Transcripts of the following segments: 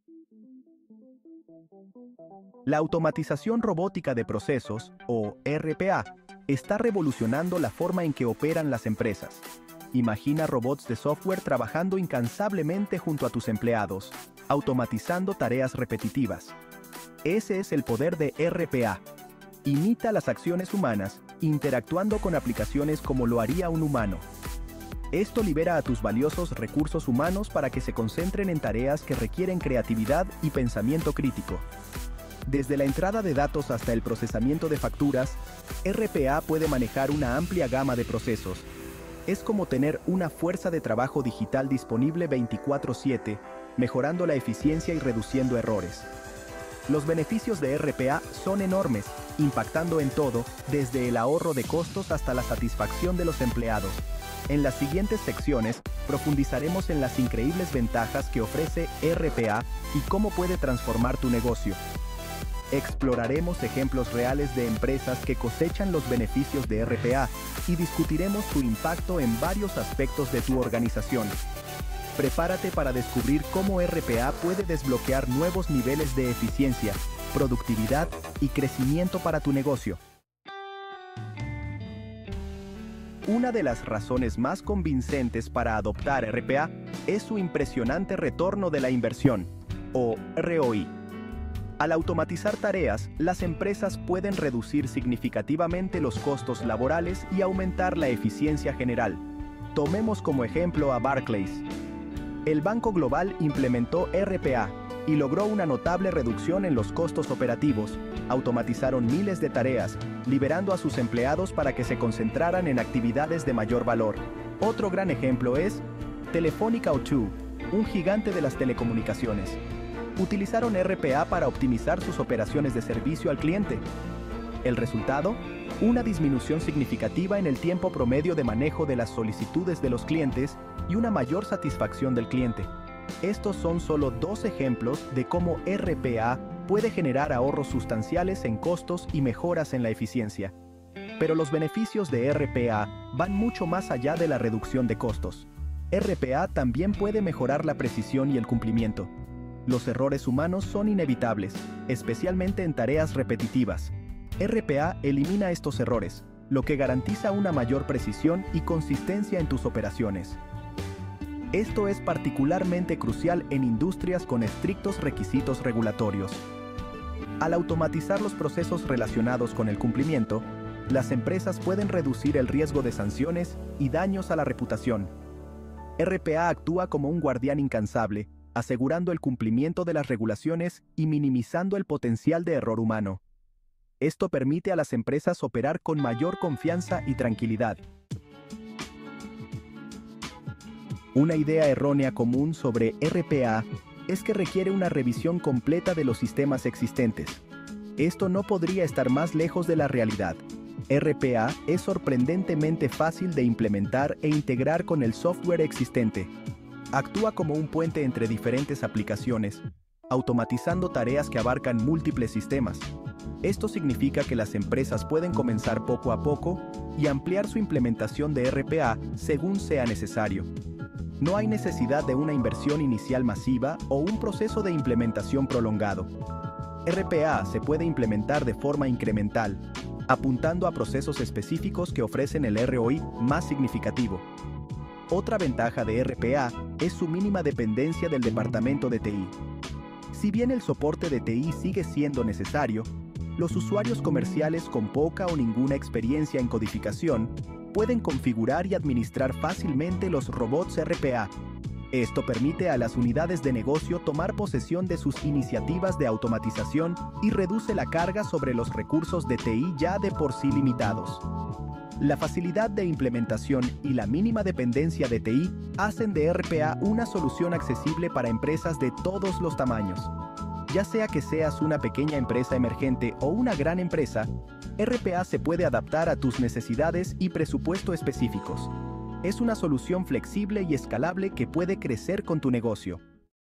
La automatización robótica de procesos, o RPA, está revolucionando la forma en que operan las empresas. Imagina robots de software trabajando incansablemente junto a tus empleados, automatizando tareas repetitivas. Ese es el poder de RPA. Imita las acciones humanas, interactuando con aplicaciones como lo haría un humano. Esto libera a tus valiosos recursos humanos para que se concentren en tareas que requieren creatividad y pensamiento crítico. Desde la entrada de datos hasta el procesamiento de facturas, RPA puede manejar una amplia gama de procesos. Es como tener una fuerza de trabajo digital disponible 24/7, mejorando la eficiencia y reduciendo errores. Los beneficios de RPA son enormes, impactando en todo, desde el ahorro de costos hasta la satisfacción de los empleados. En las siguientes secciones, profundizaremos en las increíbles ventajas que ofrece RPA y cómo puede transformar tu negocio. Exploraremos ejemplos reales de empresas que cosechan los beneficios de RPA y discutiremos su impacto en varios aspectos de tu organización. Prepárate para descubrir cómo RPA puede desbloquear nuevos niveles de eficiencia, productividad y crecimiento para tu negocio. Una de las razones más convincentes para adoptar RPA es su impresionante retorno de la inversión, o ROI. Al automatizar tareas, las empresas pueden reducir significativamente los costos laborales y aumentar la eficiencia general. Tomemos como ejemplo a Barclays. El Banco Global implementó RPA y logró una notable reducción en los costos operativos. Automatizaron miles de tareas, liberando a sus empleados para que se concentraran en actividades de mayor valor. Otro gran ejemplo es Telefónica O2, un gigante de las telecomunicaciones. Utilizaron RPA para optimizar sus operaciones de servicio al cliente. El resultado, una disminución significativa en el tiempo promedio de manejo de las solicitudes de los clientes y una mayor satisfacción del cliente. Estos son solo dos ejemplos de cómo RPA puede generar ahorros sustanciales en costos y mejoras en la eficiencia. Pero los beneficios de RPA van mucho más allá de la reducción de costos. RPA también puede mejorar la precisión y el cumplimiento. Los errores humanos son inevitables, especialmente en tareas repetitivas. RPA elimina estos errores, lo que garantiza una mayor precisión y consistencia en tus operaciones. Esto es particularmente crucial en industrias con estrictos requisitos regulatorios. Al automatizar los procesos relacionados con el cumplimiento, las empresas pueden reducir el riesgo de sanciones y daños a la reputación. RPA actúa como un guardián incansable, asegurando el cumplimiento de las regulaciones y minimizando el potencial de error humano. Esto permite a las empresas operar con mayor confianza y tranquilidad. Una idea errónea común sobre RPA es que requiere una revisión completa de los sistemas existentes. Esto no podría estar más lejos de la realidad. RPA es sorprendentemente fácil de implementar e integrar con el software existente. Actúa como un puente entre diferentes aplicaciones, automatizando tareas que abarcan múltiples sistemas. Esto significa que las empresas pueden comenzar poco a poco y ampliar su implementación de RPA según sea necesario. No hay necesidad de una inversión inicial masiva o un proceso de implementación prolongado. RPA se puede implementar de forma incremental, apuntando a procesos específicos que ofrecen el ROI más significativo. Otra ventaja de RPA es su mínima dependencia del departamento de TI. Si bien el soporte de TI sigue siendo necesario, los usuarios comerciales con poca o ninguna experiencia en codificación pueden configurar y administrar fácilmente los robots RPA. Esto permite a las unidades de negocio tomar posesión de sus iniciativas de automatización y reduce la carga sobre los recursos de TI ya de por sí limitados. La facilidad de implementación y la mínima dependencia de TI hacen de RPA una solución accesible para empresas de todos los tamaños. Ya sea que seas una pequeña empresa emergente o una gran empresa, RPA se puede adaptar a tus necesidades y presupuesto específicos. Es una solución flexible y escalable que puede crecer con tu negocio.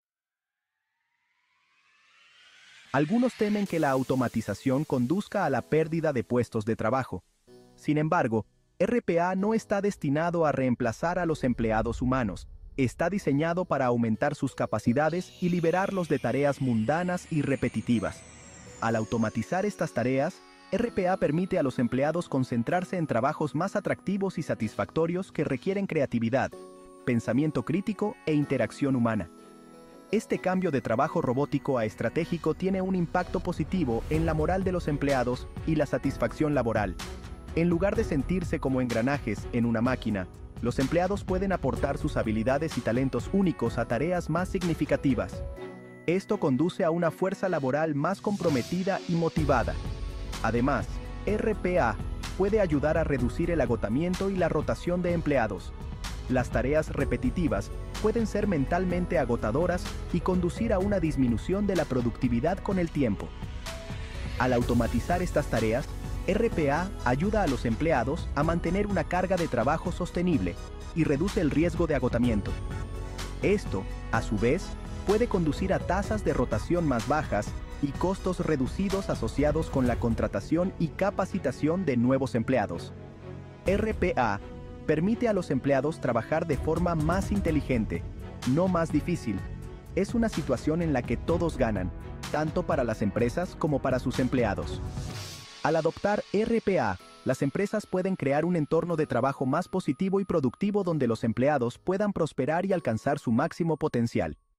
Algunos temen que la automatización conduzca a la pérdida de puestos de trabajo. Sin embargo, RPA no está destinado a reemplazar a los empleados humanos, está diseñado para aumentar sus capacidades y liberarlos de tareas mundanas y repetitivas. Al automatizar estas tareas, RPA permite a los empleados concentrarse en trabajos más atractivos y satisfactorios que requieren creatividad, pensamiento crítico e interacción humana. Este cambio de trabajo robótico a estratégico tiene un impacto positivo en la moral de los empleados y la satisfacción laboral. En lugar de sentirse como engranajes en una máquina, los empleados pueden aportar sus habilidades y talentos únicos a tareas más significativas. Esto conduce a una fuerza laboral más comprometida y motivada. Además, RPA puede ayudar a reducir el agotamiento y la rotación de empleados. Las tareas repetitivas pueden ser mentalmente agotadoras y conducir a una disminución de la productividad con el tiempo. Al automatizar estas tareas, RPA ayuda a los empleados a mantener una carga de trabajo sostenible y reduce el riesgo de agotamiento. Esto, a su vez, puede conducir a tasas de rotación más bajas y costos reducidos asociados con la contratación y capacitación de nuevos empleados. RPA permite a los empleados trabajar de forma más inteligente, no más difícil. Es una situación en la que todos ganan, tanto para las empresas como para sus empleados. Al adoptar RPA, las empresas pueden crear un entorno de trabajo más positivo y productivo donde los empleados puedan prosperar y alcanzar su máximo potencial.